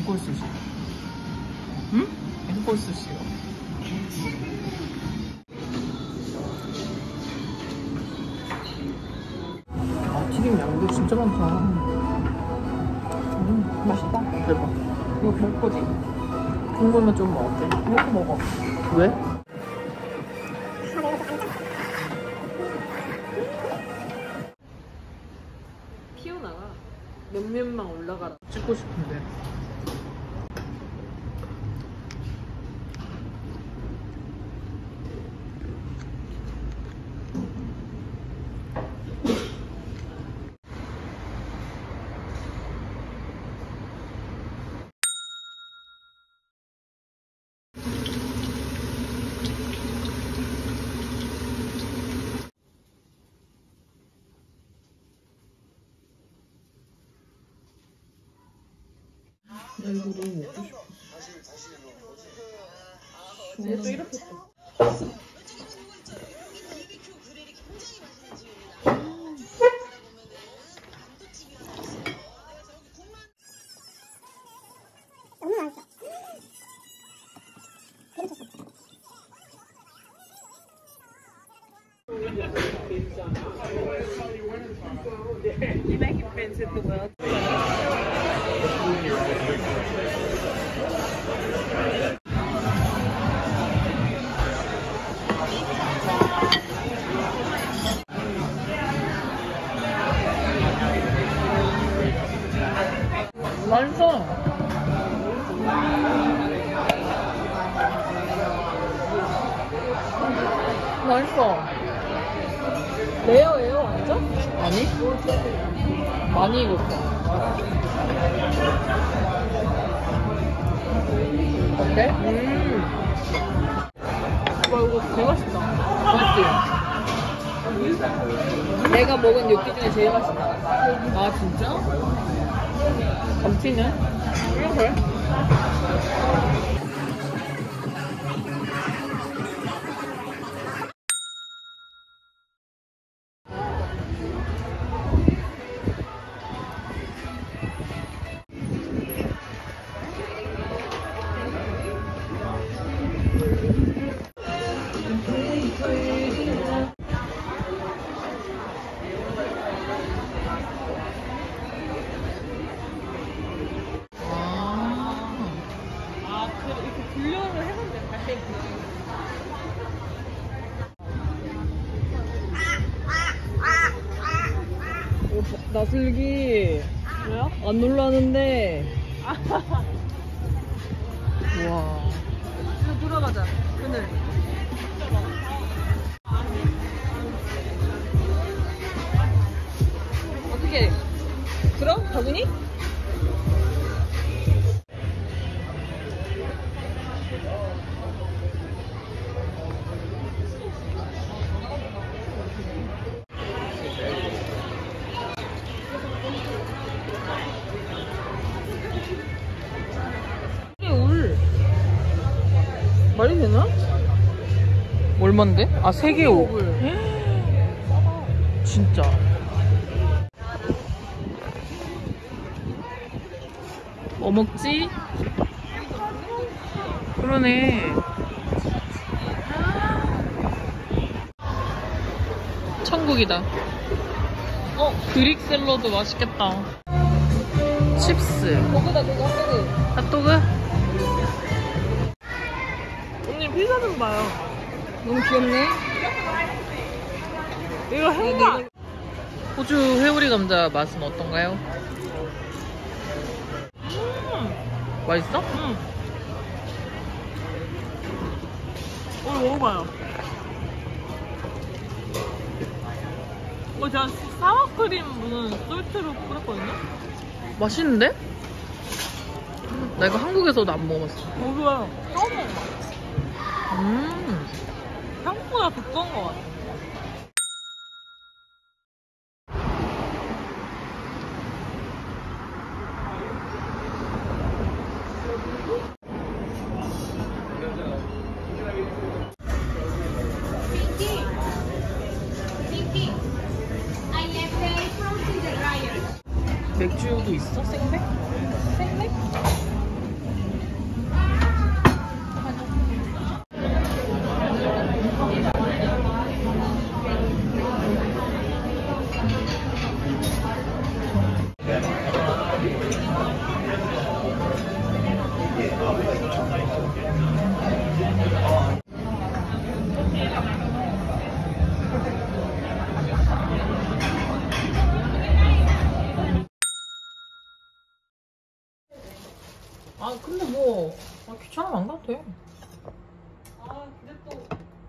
앵콜 스시. 응? 앵콜 스시요. 아, 튀김 양도 진짜 많다. 맛있다. 대박. 이거 별거지? 국물만 좀 먹을게. 이것도 먹어. 왜? 튀어나가. 몇몇만 올라가라. 찍고 싶은데. 나 이거 너무 먹고 싶어. 얘도 이렇게 또. You make it friends with the world. 맛있어. 맛있어. 레어예요, 완전? 아니? 많이 익었어. 어때? 와, 이거 되게 맛있다. 맛있지? 내가 먹은 육기 중에 제일 맛있다. 아, 진짜? 감튀는? 이렇게? 분류를 해본대, 갈색. 나슬기. 왜요? 안 놀라는데. 우와. 이거 들어가자. 그늘. 어떻게? 들어? 바구니? 말이 되나? 얼만데? 아, 3개 5불. 진짜. 뭐 먹지? 그러네. 천국이다. 그릭 샐러드 맛있겠다. 칩스. 거기다 그거 핫도그. 핫도그? 언니 피자 좀 봐요. 너무 귀엽네. 이거 행가. 호주 회오리 감자 맛은 어떤가요? 맛있어? 응. 오늘 먹어봐요. 제가 사와크림 무슨 솔트로 뿌렸거든요? 맛있는데? 나 이거 한국에서도 안 먹어봤어. 저도요. 처음 먹어봐. 생각보다 두꺼운 것 같아. 맥주도 있어? 생맥? 생맥? 귀찮으면 안 가도 돼. 아 근데 또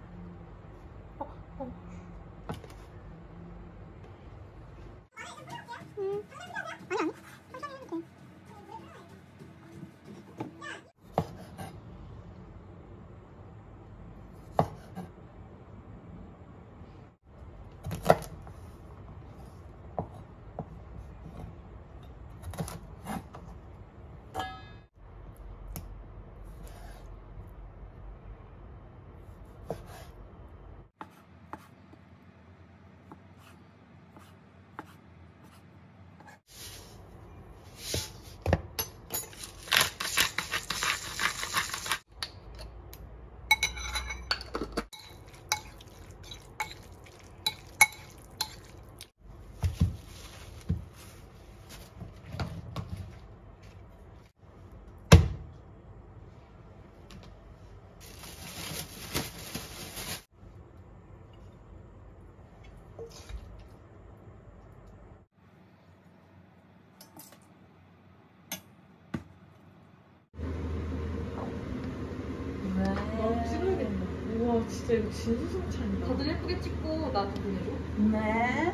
우와 진짜 이거 진수성찬이다. 다들 예쁘게 찍고 나한테 보내줘. 네.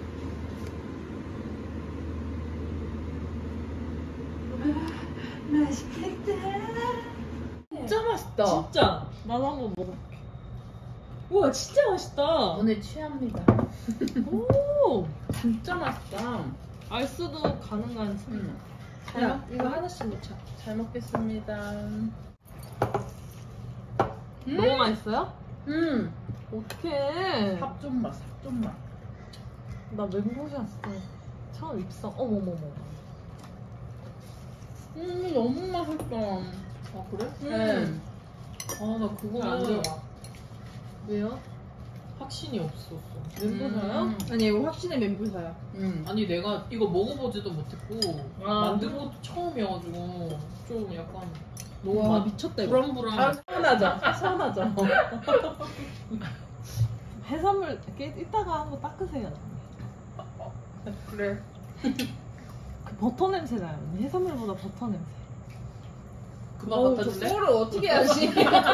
맛있겠다. 진짜 맛있다. 진짜. 나도 한번 먹어볼게. 우와 진짜 맛있다. 오늘 취합니다. 오. 진짜 맛있다. 알수도 가능한 참. 야, 이거 하나씩 넣자. 잘 먹겠습니다. 너무 맛있어요? 어떡해. 삽좀 맛, 삽좀 맛. 나 멘보샤 처음 입성. 어머머머. 너무 맛있다. 아 그래? 네. 아, 나 그거 안 안 들어가. 왜요? 확신이 없었어. 멘보샤요? 아니 이거 확신의 멘보샤야. 아니 내가 이거 먹어보지도 못했고 아. 만든 것도 처음이어가지고 좀 약간 너무 와 맛 미쳤다 이거. 불안불안. 서운하죠. 서운하죠. 해산물 이렇게 이따가 한번 닦으세요. 그래. 그 버터 냄새 나요. 언니. 해산물보다 버터 냄새. 그만 갖다 저 줄래? 를 어떻게 하지?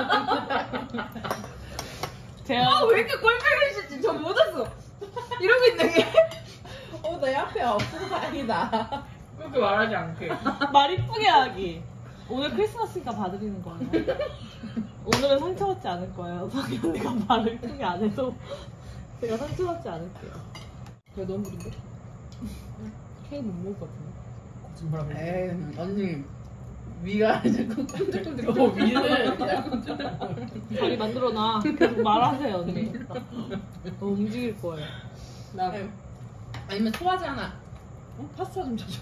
제가 왜 이렇게 꼴배기시지? 저 못 왔어. 이러고 있는 게. 내 앞에 없어서 다행이다. 그렇게 말하지 않게. 말 이쁘게 하기. 오늘 크리스마스니까 봐드리는 거예요. 오늘은 상처받지 않을 거예요. 성희 언니가 말을 이쁘게 안 해도 제가 상처받지 않을게요. 왜 너무 부른데? 케이크 못 먹을 것 같은데. 거짓말하고. 에이 언니 위가 자꾸 끈적끈적. 위를 자리 만들어놔. 계속 말하세요 언니. 너 움직일 거예요. 나 아니면 소화제 하나. 파스타 좀 쳐줘.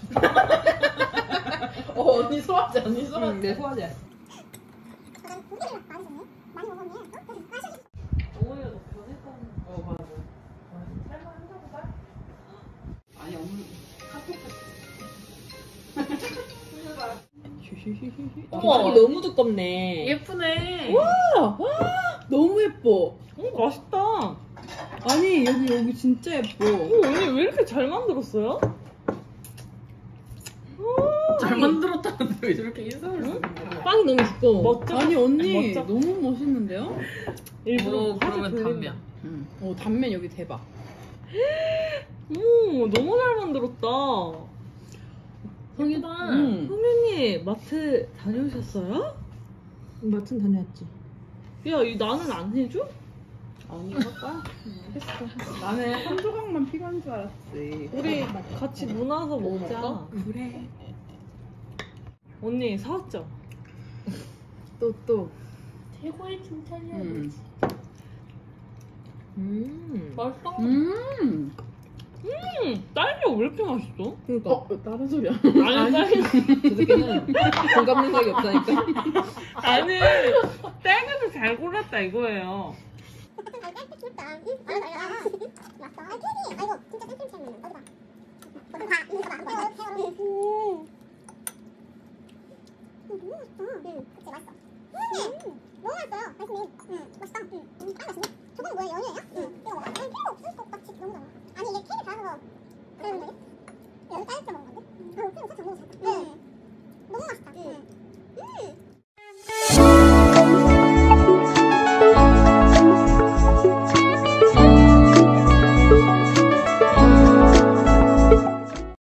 언니 소화제 언니 소화제. 내 소화제. 오히려 너 변했다는. 맞아. 아니 언니 어머. 이 너무 두껍네. 예쁘네. 와 너무 예뻐. 맛있다. 아니 여기 진짜 예뻐. 언니 왜 이렇게 잘 만들었어요? 잘 만들었다는데 왜 저렇게 인상을 쓰는 거야? 빵이 너무 두꺼워. 멋져? 아니 언니 멋져? 너무 멋있는데요? 일부러 그러면 살짝 단면. 응. 단면 여기 대박. 너무 잘 만들었다. 성이다. 선배님 마트 다녀오셨어요? 마트 다녀왔지. 야, 이 나는 안 해줘? 아니 할까? 알겠어. 나는 한 조각만 필요한 줄 알았지. 우리 같이 문화서 먹자. 먹을까? 그래. 언니 사왔죠? 또. 최고의 칭찬이야. 맛있어? 딸기가 왜 이렇게 맛있어? 그러니까. 다른 소리야. 아니, 딸기. 저 새끼는 공감 능력이 없다니까. 아니, 딸기도 잘 골랐다 이거예요. 아니 이게 케이크 달아서 그러는 거지? 여기 딸기 먹은 건데? 아, 케이크 진짜 너무 잘했다.